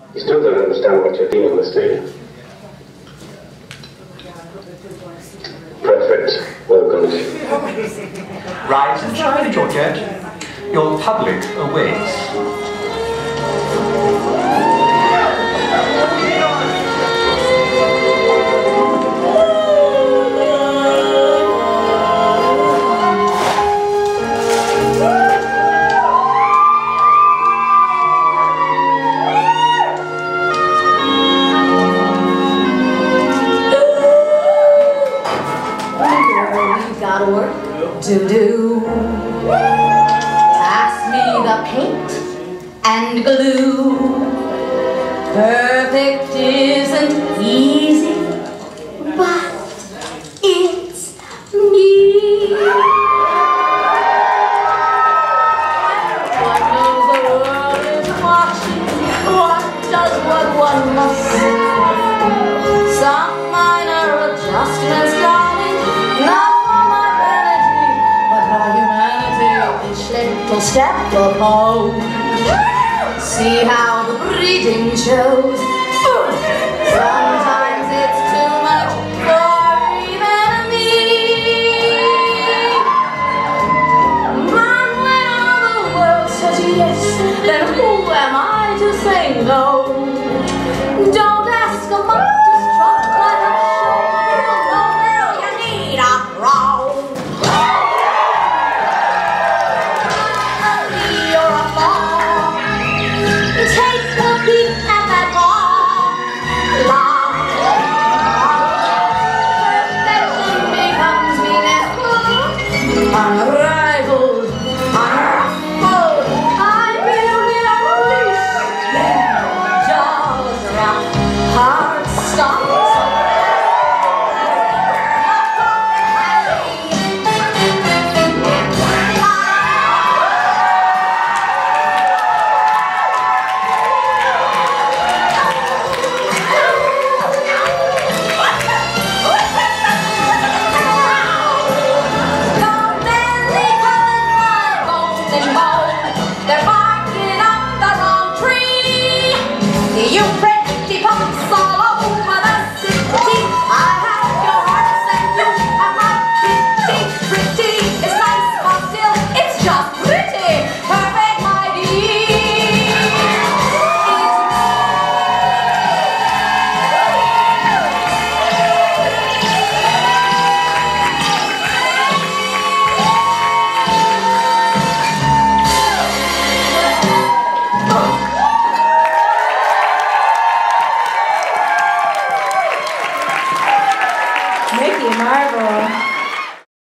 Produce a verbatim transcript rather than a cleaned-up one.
You still don't understand what you're dealing with, do you? Perfect. Welcome. Rise and shine, Georgette. Your public awaits. Gotta work, do-do. Pass me the paint and glue. Perfect isn't easy, but it's me. One knows the world is watching. One does what one must do. Some minor adjustments, darling. Not little step of hope. See how the breeding shows. Sometimes it's too much for even me. But when all the world says yes, then who am I to say no? Don't ask a monkey to strut like a show. You know now you need a pro. Unrivaled, unruffled, I build it unleashed. Jaws drop, heart stops. You pretty punks all over the city. I have your hearts and you have my pity. Pretty is nice, but still it's just pretty. Perfect, my dear. Mickey Marvel.